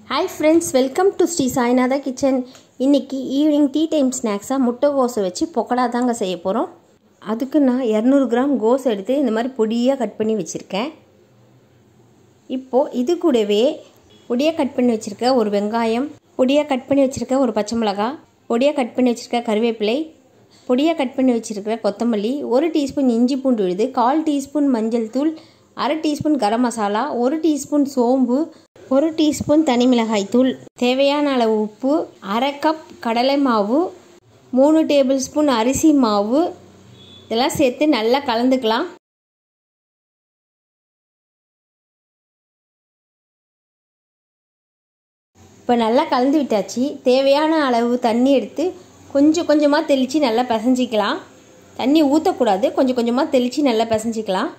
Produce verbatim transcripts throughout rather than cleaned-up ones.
Hi friends, welcome to Sri Sainatha Kitchen. இன்னைக்கு evening tea time ஸ்நாக்ஸா முட்டைகோஸை வச்சு பொக்கடா தாங்க செய்ய போறோம். அதுக்கு நான் இருநூறு கிராம் கோஸ் எடுத்து இந்த மாதிரி பொடியா கட் பண்ணி வச்சிருக்கேன். இப்போ இது கூடவே பொடியா கட் பண்ணி வச்சிருக்க ஒரு வெங்காயம், பொடியா கட் பண்ணி வச்சிருக்க ஒரு பச்சை மிளகாய், பொடியா கட் பண்ணி வச்சிருக்க கறிவேப்பிலை, பொடியா கட் பண்ணி வச்சிருக்க கொத்தமல்லி, ஒரு டீஸ்பூன் இஞ்சி பூண்டு விழுது, கால் டீஸ்பூன் மஞ்சள் தூள், அரை டீஸ்பூன் கரம் மசாலா, ஒரு டீஸ்பூன் சோம்பு, ஒரு டீஸ்பூன் தனி மிளகாய் தூள், தேவையான அளவு உப்பு, அரை கப் கடலை மாவு, மூணு டேபிள் ஸ்பூன் அரிசி மாவு இதெல்லாம் சேர்த்து நல்லா கலந்துக்கலாம். இப்போ நல்லா கலந்து விட்டாச்சு. தேவையான அளவு தண்ணி எடுத்து கொஞ்சம் கொஞ்சமாக தெளித்து நல்லா பிசைஞ்சிக்கலாம். தண்ணி ஊற்றக்கூடாது, கொஞ்சம் கொஞ்சமாக தெளித்து நல்லா பிசைஞ்சிக்கலாம்.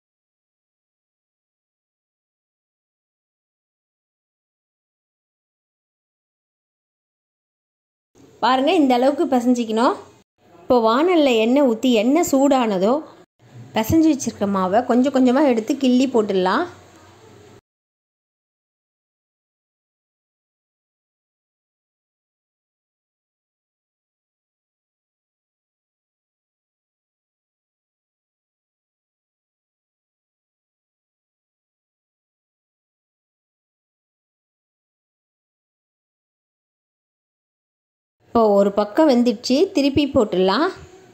பாருங்கள், இந்த அளவுக்கு பிசைஞ்சிக்கணும். இப்போ வானலில் எண்ணெய் ஊற்றி எண்ணெய் சூடானதோ பிசைஞ்சு வச்சுருக்க மாவை கொஞ்சம் கொஞ்சமாக எடுத்து கிள்ளி போட்டுடலாம். இப்போ ஒரு பக்கம் வெந்துடுச்சு, திருப்பி போட்டுடலாம்.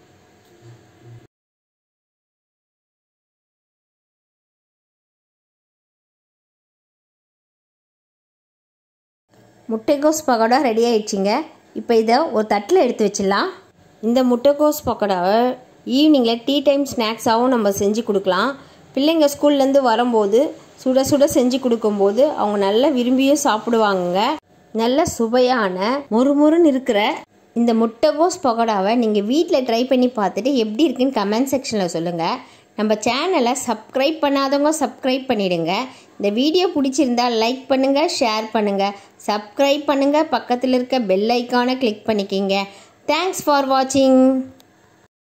முட்டைகோஸ் பக்கோடா ரெடி ஆயிடுச்சுங்க. இப்போ இதை ஒரு தட்டில் எடுத்து வச்சிடலாம். இந்த முட்டைகோஸ் பக்கோடாவை ஈவினிங்கில் டீ டைம் ஸ்நாக்ஸாகவும் நம்ம செஞ்சு கொடுக்கலாம். பிள்ளைங்க ஸ்கூல்லேருந்து வரும்போது சுட சுட செஞ்சு கொடுக்கும்போது அவங்க நல்லா விரும்பியும் சாப்பிடுவாங்க. நல்ல சுவையான மொறுமொறுன்னு இருக்கிற இந்த முட்டைகோஸ் பக்கோடாவை நீங்கள் வீட்டில் ட்ரை பண்ணி பார்த்துட்டு எப்படி இருக்குன்னு கமெண்ட் செக்ஷனில் சொல்லுங்கள். நம்ம சேனலை சப்ஸ்கிரைப் பண்ணாதவங்க சப்ஸ்கிரைப் பண்ணிவிடுங்க. இந்த வீடியோ பிடிச்சிருந்தா லைக் பண்ணுங்கள், ஷேர் பண்ணுங்கள், சப்ஸ்கிரைப் பண்ணுங்கள், பக்கத்தில் இருக்க பெல் ஐக்கானை கிளிக் பண்ணிக்கிங்க. தேங்க்ஸ் ஃபார் வாட்சிங்.